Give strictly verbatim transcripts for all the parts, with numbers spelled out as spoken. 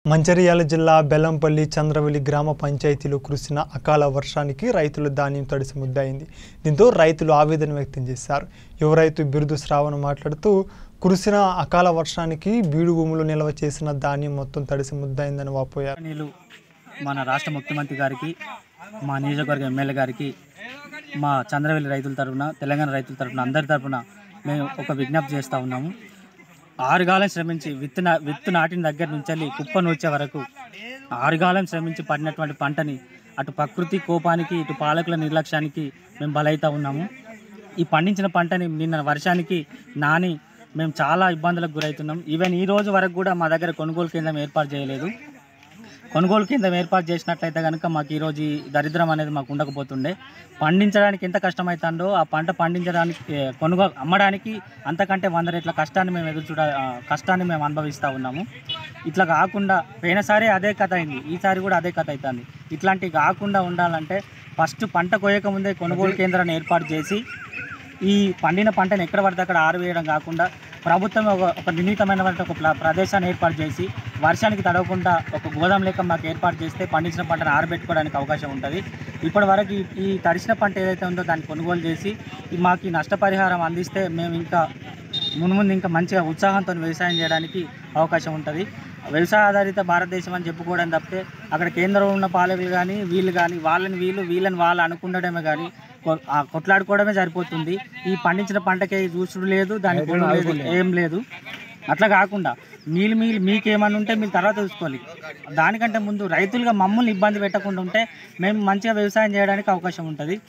మంచిర్యాల జిల్లా బెల్లంపల్లి చంద్రవెల్లి గ్రామ పంచాయతీలో కురిసిన అకాల వర్షానికి రైతుల ధాన్యం తడిసి ముద్దయింది. దీంతో రైతులు ఆవేదన వ్యక్తం చేశారు. యువ రైతు బిరుదు శ్రావణ మాట్లాడుతూ కురిసిన అకాల వర్షానికి బీడు భూములు నిల్వ చేసిన ధాన్యం మొత్తం తడిసి ముద్దయిందని వాపోయారు. నేను మన రాష్ట్ర ముఖ్యమంత్రి గారికి, మా నియోజకవర్గ ఎమ్మెల్యే గారికి, మా చంద్రవెల్లి రైతుల తరఫున, తెలంగాణ రైతుల తరఫున, అందరి తరఫున మేము ఒక విజ్ఞప్తి చేస్తూ ఉన్నాము. ఆరుగాలం శ్రమించి విత్తు విత్తు నాటిన దగ్గర నుంచి వెళ్ళి కుప్ప నూర్చే వరకు ఆరుగాలం శ్రమించి పడినటువంటి పంటని అటు ప్రకృతి కోపానికి, ఇటు పాలకుల నిర్లక్ష్యానికి మేము బలైతా ఉన్నాము. ఈ పండించిన పంటని నిన్న వర్షానికి నాని మేము చాలా ఇబ్బందులకు గురవుతున్నాం. ఈవెన్ ఈ రోజు వరకు కూడా మా దగ్గర కొనుగోలు కేంద్రం ఏర్పాటు చేయలేదు. కొనుగోలు కేంద్రం ఏర్పాటు చేసినట్లయితే కనుక మాకు ఈరోజు ఈ దరిద్రం అనేది మాకు ఉండకపోతుండే. పండించడానికి ఎంత కష్టమవుతుందో ఆ పంట పండించడానికి, కొనుగోలు అమ్మడానికి అంతకంటే వంద రెట్ల కష్టాన్ని మేము ఎదురు చూడ కష్టాన్ని మేము అనుభవిస్తూ ఉన్నాము. ఇట్లా కాకుండా పోయినసారి అదే కథ అయింది, ఈసారి కూడా అదే కథ అవుతుంది. ఇట్లాంటివి కాకుండా ఉండాలంటే ఫస్ట్ పంట కోయక ముందే కొనుగోలు కేంద్రాన్ని ఏర్పాటు చేసి ఈ పండిన పంటను ఎక్కడ పడితే అక్కడ ఆరవేయడం కాకుండా ప్రభుత్వం ఒక ఒక నిర్ణీతమైన ఒక ప్రదేశాన్ని ఏర్పాటు చేసి వర్షానికి తడవకుండా ఒక గోదాం లెక్క మాకు ఏర్పాటు చేస్తే పండించిన పంటను ఆరబెట్టుకోవడానికి అవకాశం ఉంటుంది. ఇప్పటి వరకు ఈ తడిసిన పంట ఏదైతే ఉందో దాన్ని కొనుగోలు చేసి మాకు నష్టపరిహారం అందిస్తే మేము ఇంకా మున్ముందు ఇంకా మంచిగా ఉత్సాహంతో వ్యవసాయం చేయడానికి అవకాశం ఉంటుంది. వ్యవసాయ ఆధారిత భారతదేశం అని చెప్పుకోవడం తప్పితే అక్కడ కేంద్రంలో ఉన్న పాలకులు కానీ వీళ్ళు కానీ వాళ్ళని వీళ్ళు వీళ్ళని వాళ్ళు అనుకుండడమే కానీ కొట్లాడుకోవడమే సరిపోతుంది. ఈ పండించిన పంటకే చూసుడు లేదు, దానికి లేదు, ఏం లేదు. అట్లా కాకుండా మీరు మీరు మీకేమన్నా ఉంటే మీరు తర్వాత చూసుకోవాలి. దానికంటే ముందు రైతులుగా మమ్మల్ని ఇబ్బంది పెట్టకుండా ఉంటే మేము మంచిగా వ్యవసాయం చేయడానికి అవకాశం ఉంటుంది.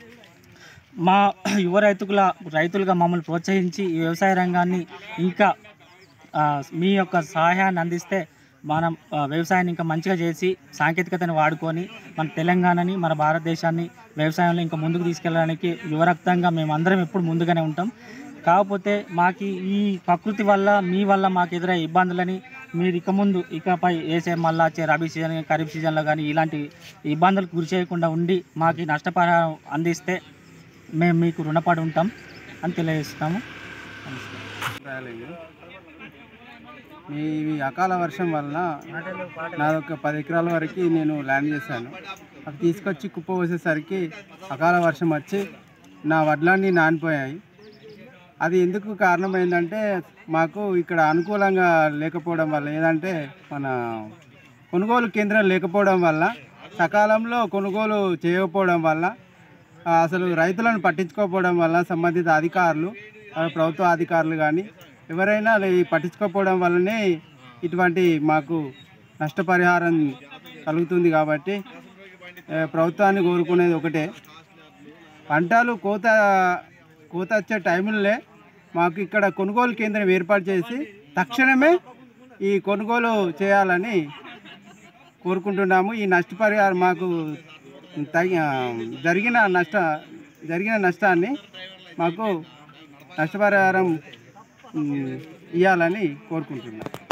మా యువ రైతుల రైతులుగా మమ్మల్ని ప్రోత్సహించి ఈ వ్యవసాయ రంగాన్ని ఇంకా మీ యొక్క సహాయాన్ని అందిస్తే మనం వ్యవసాయాన్ని ఇంకా మంచిగా చేసి సాంకేతికతను వాడుకొని మన తెలంగాణని, మన భారతదేశాన్ని వ్యవసాయంలో ఇంకా ముందుకు తీసుకెళ్ళడానికి యువరక్తంగా మేమందరం ఎప్పుడు ముందుగానే ఉంటాం. కాకపోతే మాకు ఈ ప్రకృతి వల్ల, మీ వల్ల మాకు ఎదురయ్యే ఇబ్బందులని మీరు ఇక ముందు ఇకపై వేసే మళ్ళా వచ్చే రబీ సీజన్, ఖరీఫ్ సీజన్లో కానీ ఇలాంటి ఇబ్బందులకు గురి చేయకుండా ఉండి మాకు నష్టపరిహారం అందిస్తే మేము మీకు రుణపడి ఉంటాం అని తెలియజేస్తున్నాము. మీ అకాల వర్షం వల్ల నాదొక పది ఎకరాల వరకు నేను ల్యాండ్ చేశాను. అవి తీసుకొచ్చి కుప్ప పోసేసరికి అకాల వర్షం వచ్చి నా వడ్లన్నీ నానిపోయాయి. అది ఎందుకు కారణమైందంటే మాకు ఇక్కడ అనుకూలంగా లేకపోవడం వల్ల, ఏదంటే మన కొనుగోలు కేంద్రం లేకపోవడం వల్ల, సకాలంలో కొనుగోలు చేయకపోవడం వల్ల, అసలు రైతులను పట్టించుకోకపోవడం వల్ల సంబంధిత అధికారులు, ప్రభుత్వ అధికారులు కానీ ఎవరైనా పట్టించుకోకపోవడం వల్లనే ఇటువంటి మాకు నష్టపరిహారం కలుగుతుంది. కాబట్టి ప్రభుత్వాన్ని కోరుకునేది ఒకటే, పంటలు కోత కోత వచ్చే టైంలో మాకు ఇక్కడ కొనుగోలు కేంద్రం ఏర్పాటు చేసి తక్షణమే ఈ కొనుగోలు చేయాలని కోరుకుంటున్నాము. ఈ నష్టపరిహారం మాకు తగి జరిగిన నష్ట జరిగిన నష్టాన్ని మాకు నష్టపరిహారం ఇవ్వాలని కోరుకుంటున్నాను.